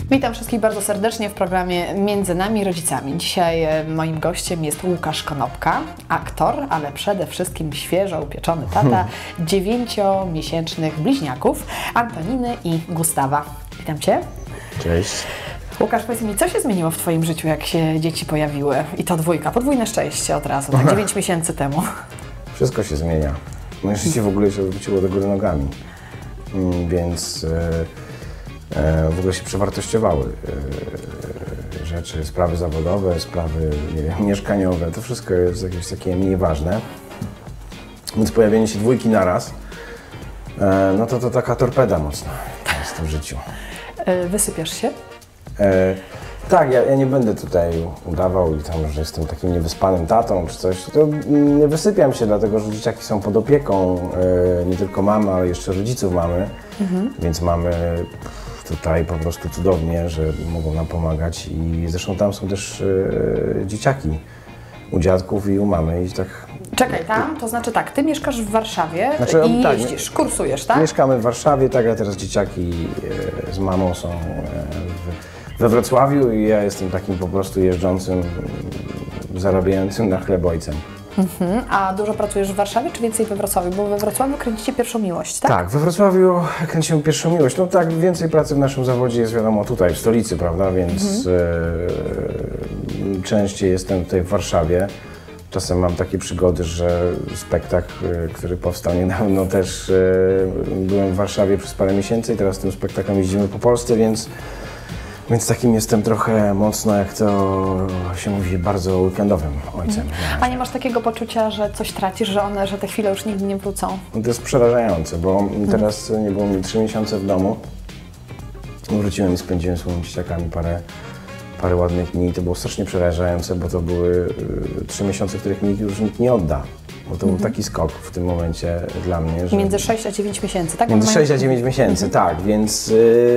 Witam wszystkich bardzo serdecznie w programie Między nami rodzicami. Dzisiaj moim gościem jest Łukasz Konopka, aktor, ale przede wszystkim świeżo upieczony tata 9-miesięcznych bliźniaków, Antoniny i Gustawa. Witam Cię. Cześć. Łukasz, powiedz mi, co się zmieniło w Twoim życiu, jak się dzieci pojawiły? I to dwójka, podwójne szczęście od razu, tak 9 miesięcy temu. Wszystko się zmienia. Moje życie w ogóle się odwróciło do góry nogami, więc w ogóle się przewartościowały rzeczy, sprawy zawodowe, sprawy, nie wiem, mieszkaniowe, to wszystko jest jakieś takie mniej ważne. Więc pojawienie się dwójki naraz, no to taka torpeda mocna jest w tym życiu. Wysypiasz się? Tak, ja nie będę tutaj udawał i tam, że jestem takim niewyspanym tatą czy coś. To nie wysypiam się, dlatego że dzieciaki są pod opieką nie tylko mamy, ale jeszcze rodziców mamy, więc mamy tutaj po prostu cudownie, że mogą nam pomagać i zresztą tam są też dzieciaki u dziadków i u mamy i tak. Czekaj, tam? To znaczy tak, Ty mieszkasz w Warszawie i tak, jeździsz, kursujesz, tak? Mieszkamy w Warszawie, tak, a teraz dzieciaki z mamą są we Wrocławiu i ja jestem takim po prostu jeżdżącym, zarabiającym na chleb ojcem. A dużo pracujesz w Warszawie, czy więcej we Wrocławiu? Bo we Wrocławiu kręcicie Pierwszą Miłość, tak? Tak, we Wrocławiu kręcimy Pierwszą Miłość. No tak, więcej pracy w naszym zawodzie jest wiadomo tutaj, w stolicy, prawda, więc częściej jestem tutaj w Warszawie. Czasem mam takie przygody, że spektakl, który powstał niedawno, też byłem w Warszawie przez parę miesięcy i teraz tym spektaklem jeździmy po Polsce, więc takim jestem trochę mocno, jak to się mówi, bardzo weekendowym ojcem. A nie masz takiego poczucia, że coś tracisz, że te chwile już nigdy nie wrócą? To jest przerażające, bo teraz nie było mi 3 miesiące w domu. Wróciłem i spędziłem z moimi dzieciakami parę ładnych dni. To było strasznie przerażające, bo to były 3 miesiące, których mi już nikt nie odda. Bo to był taki skok w tym momencie dla mnie. Że między 6 a 9 miesięcy, tak? Między 6 a 9 miesięcy, tak, więc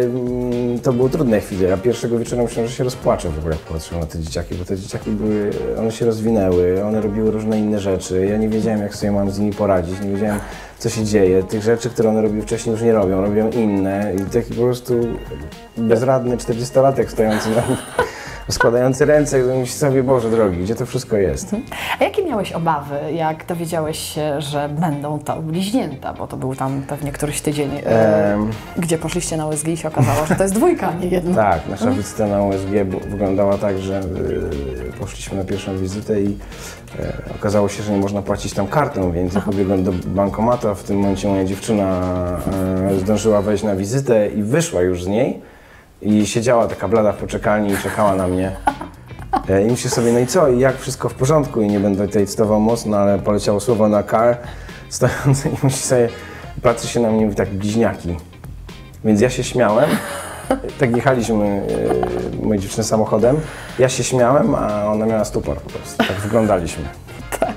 to były trudne chwile. Ja pierwszego wieczoru myślałem, że się rozpłaczę w ogóle, jak patrzyłem na te dzieciaki, bo te dzieciaki były, one się rozwinęły, one robiły różne inne rzeczy. Ja nie wiedziałem, jak sobie mam z nimi poradzić, nie wiedziałem, co się dzieje. Tych rzeczy, które one robiły wcześniej, już nie robią inne. I taki po prostu bezradny 40-latek stojący na składający ręce, myśli sobie, Boże drogi, gdzie to wszystko jest? A jakie miałeś obawy, jak dowiedziałeś się, że będą to bliźnięta? Bo to był tam pewnie któryś tydzień, gdzie poszliście na USG i się okazało, że to jest dwójka, a nie jedna. Tak, nasza wizyta na USG wyglądała tak, że poszliśmy na pierwszą wizytę i okazało się, że nie można płacić tam kartą, więc ja pobiegłem do bankomatu, a w tym momencie moja dziewczyna zdążyła wejść na wizytę i wyszła już z niej. I siedziała taka blada w poczekalni i czekała na mnie. I myślę sobie, no i co, i jak wszystko w porządku? I nie będę tutaj cytował mocno, ale poleciało słowo na car stojący i myśli sobie, patrzy się na mnie i mówi tak, bliźniaki. Więc ja się śmiałem, tak jechaliśmy, moje dziewczyny samochodem, ja się śmiałem, a ona miała stupor po prostu, tak wyglądaliśmy. Tak.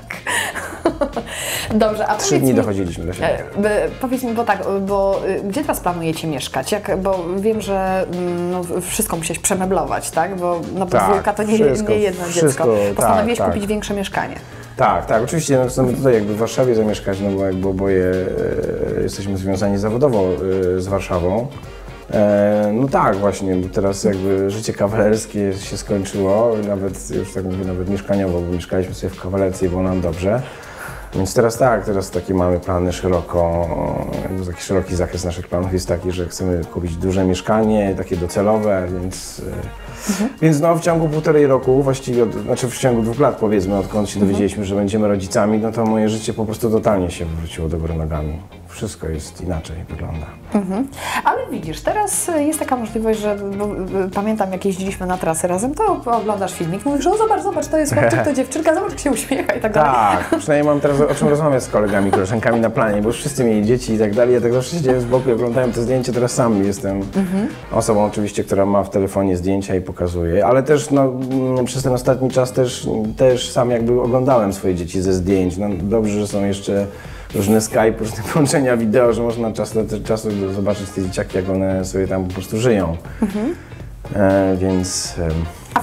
Dobrze, a 3 dni dochodziliśmy do siebie. Powiedz mi, bo gdzie teraz planujecie mieszkać? Bo wiem, że wszystko musiałeś przemeblować, tak? Bo podwójka to nie jedno dziecko. Postanowiłeś kupić większe mieszkanie. Tak, oczywiście chcemy tutaj jakby w Warszawie zamieszkać, no bo jakby oboje jesteśmy związani zawodowo z Warszawą. No tak, właśnie, bo teraz jakby życie kawalerskie się skończyło, nawet już tak mówię, nawet mieszkaniowo, bo mieszkaliśmy sobie w kawalerce i było nam dobrze. Więc teraz takie mamy plany taki szeroki zakres naszych planów jest taki, że chcemy kupić duże mieszkanie, takie docelowe, więc no w ciągu 1,5 roku, właściwie, w ciągu 2 lat powiedzmy, odkąd się dowiedzieliśmy, że będziemy rodzicami, no to moje życie po prostu totalnie się wywróciło do góry nogami. Wszystko jest inaczej, wygląda. Ale widzisz, teraz jest taka możliwość, że pamiętam, jak jeździliśmy na trasy razem, to oglądasz filmik, mówisz, o zobacz, to jest chłopczyk, to dziewczynka, zobacz, jak się uśmiecha i tak dalej. Tak, przynajmniej mam teraz o czym rozmawiać z kolegami, koleżankami na planie, bo już wszyscy mieli dzieci i tak dalej. Ja tak zawsze siedziałem z boku i oglądałem te zdjęcia, teraz sam jestem osobą oczywiście, która ma w telefonie zdjęcia i pokazuje, ale też przez ten ostatni czas też sam jakby oglądałem swoje dzieci ze zdjęć. No, dobrze, że są jeszcze różne Skype, różne połączenia wideo, że można czas zobaczyć te dzieciaki, jak one sobie tam po prostu żyją. Więc... A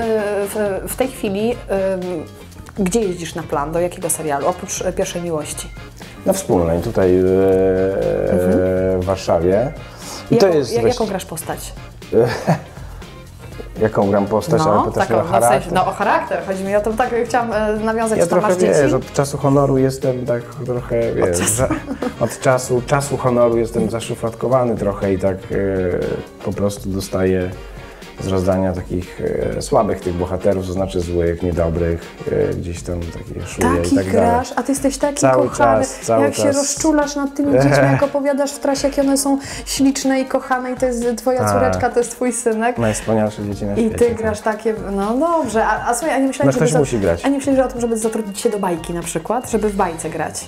w tej chwili gdzie jeździsz na plan? Do jakiego serialu? Oprócz Pierwszej Miłości? Na Wspólnej, tutaj w Warszawie. Jaką grasz postać? Jaką gram postać, ale pytasz taką, o charakter? o charakter. Chodzi mi o to, tak chciałam nawiązać, Ja czy tam trochę, masz dzieci? wiesz, od czasu honoru jestem tak trochę, wiesz, od czasu honoru jestem zaszufladkowany trochę i tak po prostu dostaję z rozdania takich słabych tych bohaterów, to znaczy złych, niedobrych, gdzieś tam takie szuje i tak dalej. Grasz, a ty jesteś taki Cały kochany, cały jak się rozczulasz nad tymi dziećmi, jak opowiadasz w trasie, jakie one są śliczne i kochane i to jest twoja córeczka, to jest twój synek. Najwspanialsze dzieci na świecie. I ty grasz takie, no dobrze, a słuchaj, a nie myślałeś, ktoś musi grać. A nie myślałeś o tym, żeby zatrudnić się do bajki na przykład, żeby w bajce grać?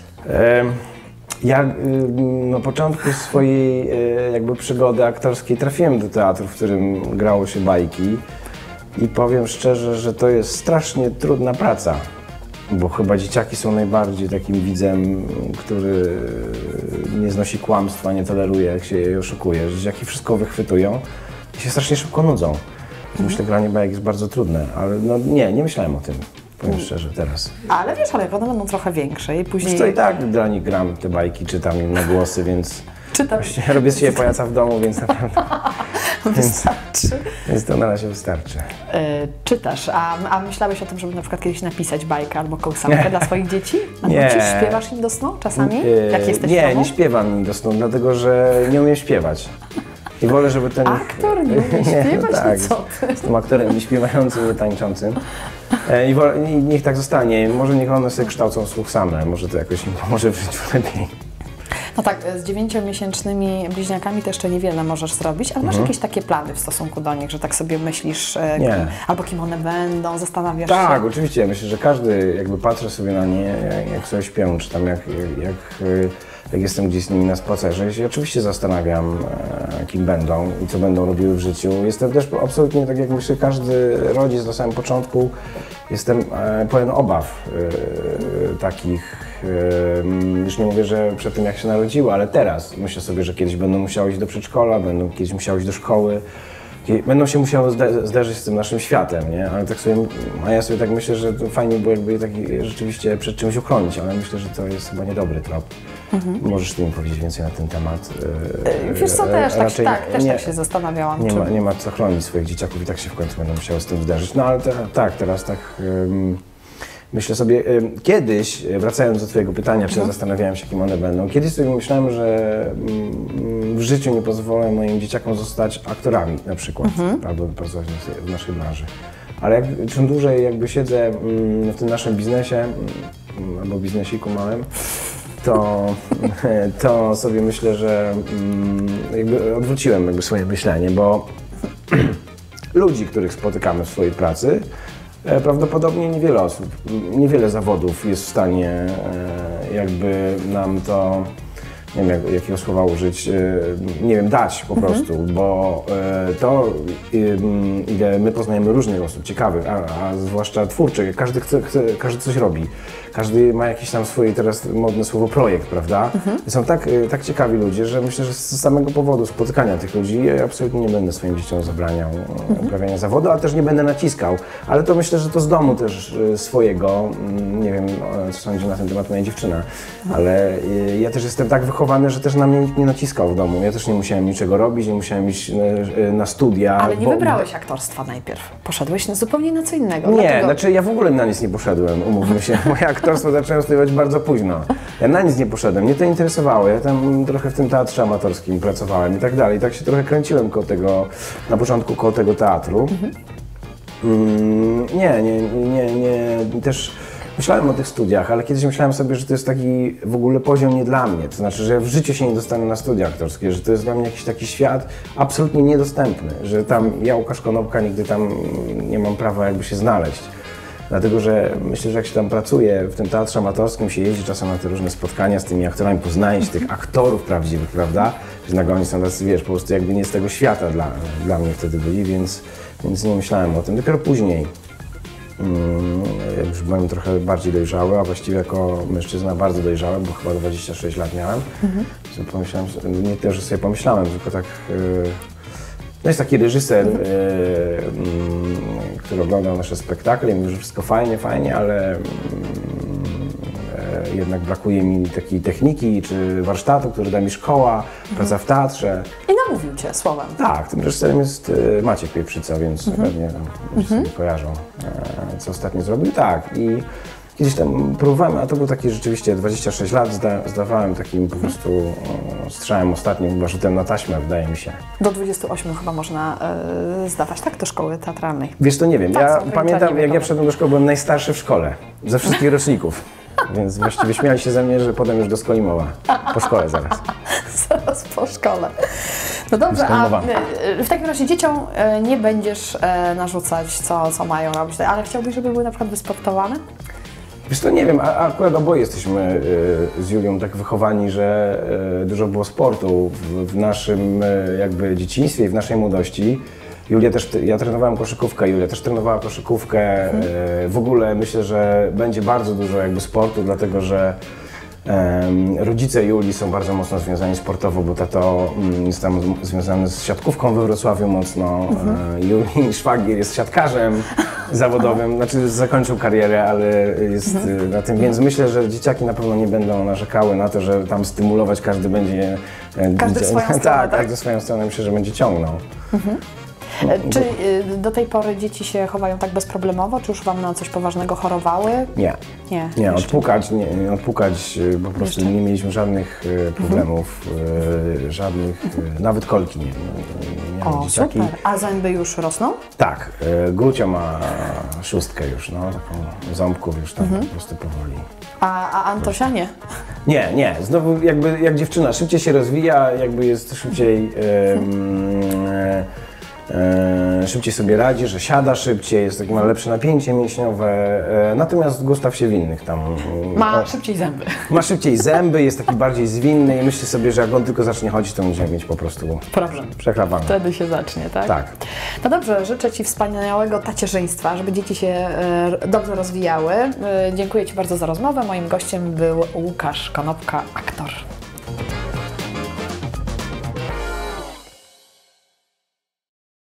Ja na początku swojej jakby przygody aktorskiej trafiłem do teatru, w którym grało się bajki i powiem szczerze, że to jest strasznie trudna praca, bo chyba dzieciaki są najbardziej takim widzem, który nie znosi kłamstwa, nie toleruje, jak się je oszukuje. Dzieciaki wszystko wychwytują i się strasznie szybko nudzą. Myślę, granie bajek jest bardzo trudne, ale no nie myślałem o tym. Powiem szczerze, teraz. Ale wiesz, ale one będą trochę większe i później... To i tak dla nich gram te bajki, czytam im na głosy, więc... Ja robię z siebie pajaca w domu, więc naprawdę... Wystarczy. Więc to na razie wystarczy. Czytasz, a myślałeś o tym, żeby na przykład kiedyś napisać bajkę albo kołysankę dla swoich dzieci? A nie. Śpiewasz im do snu czasami? Jak jesteś nie śpiewam im do snu, dlatego że nie umiem śpiewać. I wolę, żeby ten... Aktor nie umie śpiewać? Tak, co ty? Jestem aktorem nie śpiewającym, nie tańczącym. I niech tak zostanie. Może niech one sobie kształcą słuch same. Może to jakoś im pomoże w życiu lepiej. No tak, z 9-miesięcznymi bliźniakami to jeszcze niewiele możesz zrobić, ale masz jakieś takie plany w stosunku do nich, że tak sobie myślisz, albo kim one będą, zastanawiasz się? Tak, oczywiście. Myślę, że każdy jakby patrzy sobie na nie, jak sobie śpią, czy tam jak jestem gdzieś z nimi na spacerze. Ja się oczywiście zastanawiam, kim będą i co będą robiły w życiu. Jestem też absolutnie, tak jak myślę, każdy rodzic na samym początku, jestem pełen obaw takich, już nie mówię, że przed tym jak się narodziły, ale teraz myślę sobie, że kiedyś będą musiały iść do przedszkola, będą kiedyś musiały iść do szkoły. Będą się musiały zderzyć z tym naszym światem, nie? Ale tak sobie, a ja sobie tak myślę, że to fajnie było jakby taki rzeczywiście przed czymś uchronić, ale myślę, że to jest chyba niedobry trop. Możesz ty mi powiedzieć więcej na ten temat? Wiesz co, też tak się zastanawiałam. Nie ma co chronić swoich dzieciaków i tak się w końcu będą musiały z tym zderzyć. No ale teraz tak myślę sobie, kiedyś, wracając do twojego pytania, czy zastanawiałem się, kim one będą, kiedyś sobie myślałem, że w życiu nie pozwolę moim dzieciakom zostać aktorami na przykład, albo pracować w naszej branży. Ale czym dłużej jakby siedzę w tym naszym biznesie, albo biznesiku małym, to sobie myślę, że jakby odwróciłem jakby swoje myślenie, bo ludzi, których spotykamy w swojej pracy, prawdopodobnie niewiele zawodów jest w stanie jakby nam to, nie wiem jakiego słowa użyć, nie wiem, dać po prostu, bo to ile my poznajemy różnych osób ciekawych, a zwłaszcza twórczych, każdy coś robi. Każdy ma jakieś tam swoje, teraz modne słowo, projekt, prawda? Są tak ciekawi ludzie, że myślę, że z samego powodu spotykania tych ludzi ja absolutnie nie będę swoim dzieciom zabraniał uprawiania zawodu, ale też nie będę naciskał. Ale to myślę, że to z domu też swojego, nie wiem co sądzi na ten temat moja dziewczyna, ale ja też jestem tak wychowany, że też na mnie nikt nie naciskał w domu. Ja też nie musiałem niczego robić, nie musiałem iść na studia. Ale nie wybrałeś aktorstwa najpierw. Poszedłeś zupełnie na co innego. Nie, dlatego... znaczy ja w ogóle na nic nie poszedłem, umówmy się. Moje aktorstwo zacząłem studiować bardzo późno. Ja na nic nie poszedłem, mnie to interesowało. Ja tam trochę w tym teatrze amatorskim pracowałem i tak dalej. Tak się trochę kręciłem na początku koło tego teatru. Też myślałem o tych studiach, ale kiedyś myślałem sobie, że to jest taki w ogóle poziom nie dla mnie. To znaczy, że ja w życiu się nie dostanę na studia aktorskie, że to jest dla mnie jakiś taki świat absolutnie niedostępny, że tam ja, Łukasz Konopka, nigdy tam nie mam prawa jakby się znaleźć. Dlatego, że myślę, że jak się tam pracuje w tym teatrze amatorskim, się jeździ czasem na te różne spotkania z tymi aktorami, poznaje się tych aktorów prawdziwych, prawda? Że nagle oni są tacy, wiesz, po prostu jakby nie z tego świata dla mnie wtedy byli, więc nie myślałem o tym. Dopiero później, jak już byłem trochę bardziej dojrzały, a właściwie jako mężczyzna bardzo dojrzały, bo chyba 26 lat miałem, pomyślałem, nie to, że sobie pomyślałem, tylko tak... No jest taki reżyser, który oglądał nasze spektakle i mówił, że wszystko fajnie, ale jednak brakuje mi takiej techniki czy warsztatu, który da mi szkoła, praca w teatrze. I namówił Cię słowem. Tak, tym reżyserem jest Maciek Pieprzyca, więc pewnie tam sobie kojarzą, co ostatnio zrobił. Tak, i kiedyś tam próbowałem, a to był taki rzeczywiście 26 lat, zdawałem takim po prostu strzałem ostatnim, chyba rzutem na taśmę, wydaje mi się. Do 28 chyba można zdawać, tak? Do szkoły teatralnej. Wiesz, to nie wiem, Tak, ja pamiętam, jak ja wszedłem do szkoły, byłem najstarszy w szkole, ze wszystkich roczników. Więc właściwie śmiali się ze mnie, że potem już do Skolimowa, po szkole zaraz. Zaraz po szkole. No dobrze, a w takim razie dzieciom nie będziesz narzucać, co mają robić, ale chciałbyś, żeby były na przykład wysportowane? Wiesz, to nie wiem, akurat oboje jesteśmy z Julią tak wychowani, że dużo było sportu w naszym jakby dzieciństwie i w naszej młodości. Ja trenowałem koszykówkę, Julia też trenowała koszykówkę. W ogóle myślę, że będzie bardzo dużo jakby sportu, dlatego że rodzice Julii są bardzo mocno związani sportowo, bo tato jest tam związany z siatkówką we Wrocławiu mocno. Julii szwagier jest siatkarzem zawodowym, znaczy zakończył karierę, ale jest na tym, więc myślę, że dzieciaki na pewno nie będą narzekały na to, że tam stymulować każdy będzie... Każdy w swoją stronę, tak? Każdy w swoją stronę, myślę, że będzie ciągnął. Czy do tej pory dzieci się chowają tak bezproblemowo? Czy już Wam na coś poważnego chorowały? Nie. Nie, odpukać, po prostu nie mieliśmy żadnych problemów, żadnych, nawet kolki nie O, dzieciaki. super. A zęby już rosną? Tak, Grucia ma 6 już, no, taką ząbków już tam po prostu powoli. A Antosia nie? Nie, znowu jakby jak dziewczyna szybciej się rozwija, jakby jest szybciej szybciej sobie radzi, że siada szybciej, jest takie, ma lepsze napięcie mięśniowe, natomiast Gustaw się w innych tam... Ma szybciej zęby. Ma szybciej zęby, jest taki bardziej zwinny i myśli sobie, że jak on tylko zacznie chodzić, to będzie mieć po prostu przeklapane. Wtedy się zacznie, tak? Tak. No dobrze, życzę Ci wspaniałego tacierzyństwa, żeby dzieci się dobrze rozwijały. Dziękuję Ci bardzo za rozmowę. Moim gościem był Łukasz Konopka, aktor.